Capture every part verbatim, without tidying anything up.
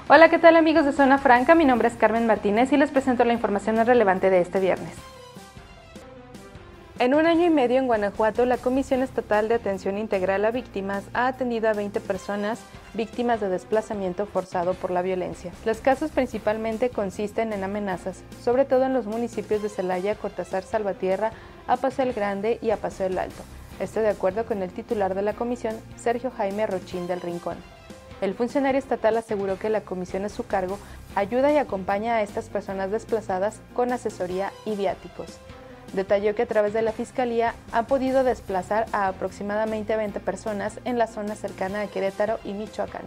Hola, ¿qué tal amigos de Zona Franca? Mi nombre es Carmen Martínez y les presento la información más relevante de este viernes. En un año y medio en Guanajuato, la Comisión Estatal de Atención Integral a Víctimas ha atendido a veinte personas víctimas de desplazamiento forzado por la violencia. Los casos principalmente consisten en amenazas, sobre todo en los municipios de Celaya, Cortázar, Salvatierra, Paso el Grande y Paso el Alto. Esto de acuerdo con el titular de la comisión, Sergio Jaime Rochín del Rincón. El funcionario estatal aseguró que la comisión a su cargo ayuda y acompaña a estas personas desplazadas con asesoría y viáticos. Detalló que a través de la Fiscalía han podido desplazar a aproximadamente veinte personas en la zona cercana a Querétaro y Michoacán.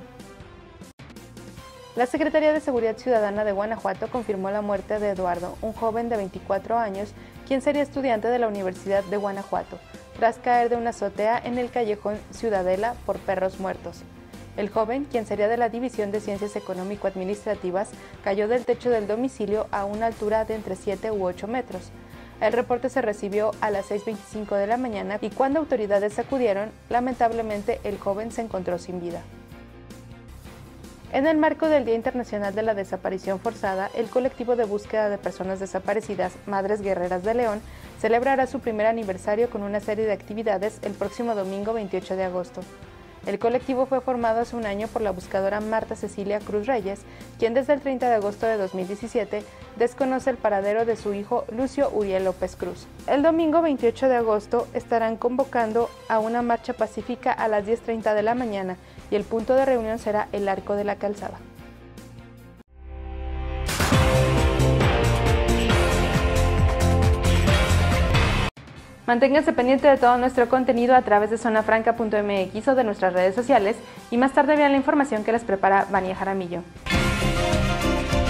La Secretaría de Seguridad Ciudadana de Guanajuato confirmó la muerte de Eduardo, un joven de veinticuatro años, quien sería estudiante de la Universidad de Guanajuato, tras caer de una azotea en el callejón Ciudadela por perros muertos. El joven, quien sería de la División de Ciencias Económico-Administrativas, cayó del techo del domicilio a una altura de entre siete u ocho metros. El reporte se recibió a las seis veinticinco de la mañana y cuando autoridades acudieron, lamentablemente el joven se encontró sin vida. En el marco del Día Internacional de la Desaparición Forzada, el colectivo de búsqueda de personas desaparecidas, Madres Guerreras de León, celebrará su primer aniversario con una serie de actividades el próximo domingo veintiocho de agosto. El colectivo fue formado hace un año por la buscadora Marta Cecilia Cruz Reyes, quien desde el treinta de agosto de dos mil diecisiete desconoce el paradero de su hijo Lucio Uriel López Cruz. El domingo veintiocho de agosto estarán convocando a una marcha pacífica a las diez treinta de la mañana y el punto de reunión será el Arco de la Calzada. Manténganse pendiente de todo nuestro contenido a través de zona franca punto m x o de nuestras redes sociales y más tarde vean la información que les prepara Vania Jaramillo.